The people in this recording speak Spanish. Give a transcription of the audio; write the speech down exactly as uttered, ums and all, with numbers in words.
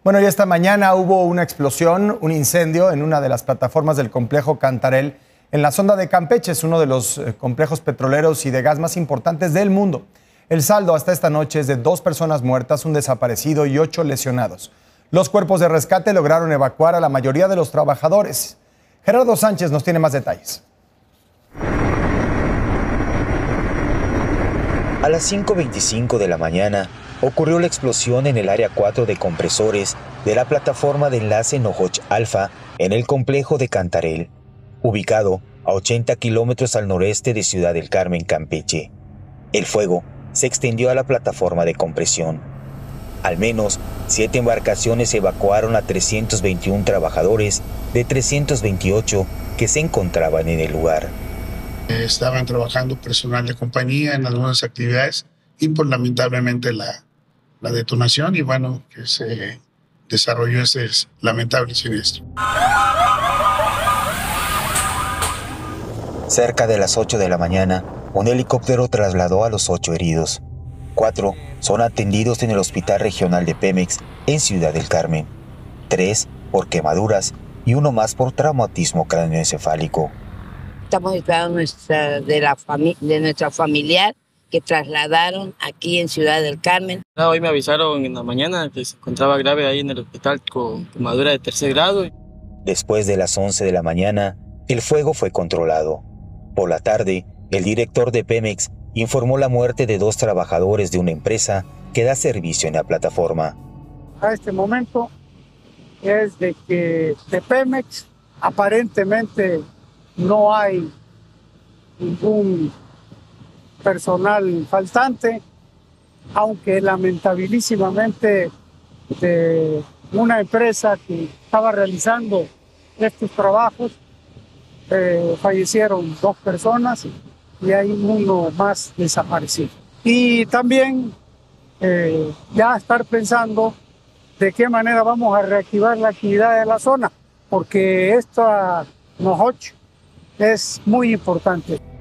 Bueno, y esta mañana hubo una explosión, un incendio en una de las plataformas del complejo Cantarell en la sonda de Campeche. Es uno de los complejos petroleros y de gas más importantes del mundo. El saldo hasta esta noche es de dos personas muertas, un desaparecido y ocho lesionados. Los cuerpos de rescate lograron evacuar a la mayoría de los trabajadores. Gerardo Sánchez nos tiene más detalles. A las cinco veinticinco de la mañana ocurrió la explosión en el área cuatro de compresores de la plataforma de enlace Nohoch Alfa en el complejo de Cantarell, ubicado a ochenta kilómetros al noreste de Ciudad del Carmen, Campeche. El fuego se extendió a la plataforma de compresión. Al menos siete embarcaciones evacuaron a trescientos veintiún trabajadores de trescientos veintiocho que se encontraban en el lugar. Estaban trabajando personal de compañía en algunas actividades y pues lamentablemente la, la detonación y bueno, que se desarrolló ese lamentable siniestro. Cerca de las ocho de la mañana, un helicóptero trasladó a los ocho heridos. Cuatro son atendidos en el Hospital Regional de Pemex en Ciudad del Carmen. Tres por quemaduras y uno más por traumatismo cráneoencefálico. Estamos esperando nuestra, de, la fami de nuestra familiar que trasladaron aquí en Ciudad del Carmen. Hoy me avisaron en la mañana que se encontraba grave ahí en el hospital con quemadura de tercer grado. Después de las once de la mañana, el fuego fue controlado. Por la tarde, el director de Pemex informó la muerte de dos trabajadores de una empresa que da servicio en la plataforma. A este momento es de que de Pemex aparentemente no hay ningún personal faltante, aunque lamentabilísimamente de una empresa que estaba realizando estos trabajos eh, fallecieron dos personas y hay uno más desaparecido. Y también eh, ya estar pensando de qué manera vamos a reactivar la actividad de la zona, porque esta Nohoch es muy importante.